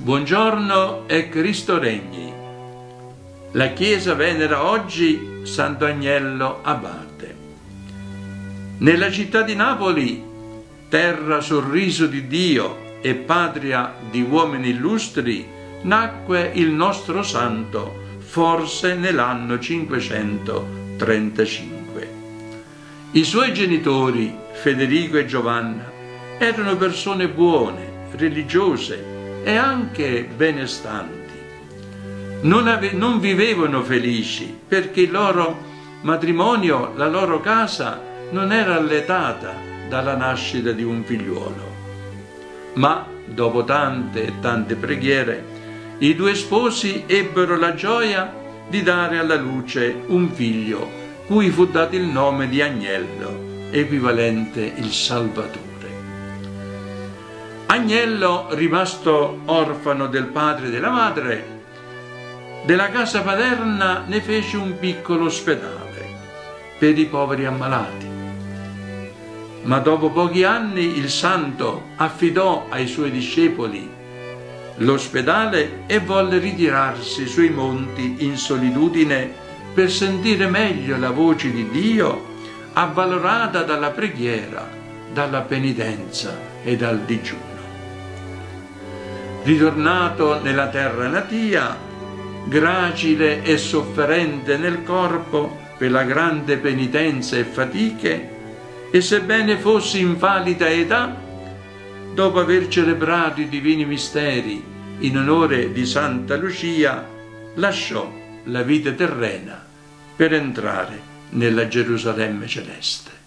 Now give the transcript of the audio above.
Buongiorno e Cristo regni. La Chiesa venera oggi Sant'Agnello Abate. Nella città di Napoli, terra sorriso di Dio e patria di uomini illustri, nacque il nostro santo, forse nell'anno 535. I suoi genitori, Federico e Giovanna, erano persone buone, religiose e anche benestanti. Non vivevano felici perché il loro matrimonio, la loro casa, non era alletata dalla nascita di un figliuolo. Ma dopo tante e tante preghiere, i due sposi ebbero la gioia di dare alla luce un figlio, cui fu dato il nome di Agnello, equivalente il Salvatore. Agnello, rimasto orfano del padre e della madre, della casa paterna ne fece un piccolo ospedale per i poveri ammalati. Ma dopo pochi anni il santo affidò ai suoi discepoli l'ospedale e volle ritirarsi sui monti in solitudine per sentire meglio la voce di Dio, avvalorata dalla preghiera, dalla penitenza e dal digiuno. Ritornato nella terra natia, gracile e sofferente nel corpo per la grande penitenza e fatiche, e sebbene fosse in valida età, dopo aver celebrato i divini misteri in onore di Santa Lucia, lasciò la vita terrena per entrare nella Gerusalemme celeste.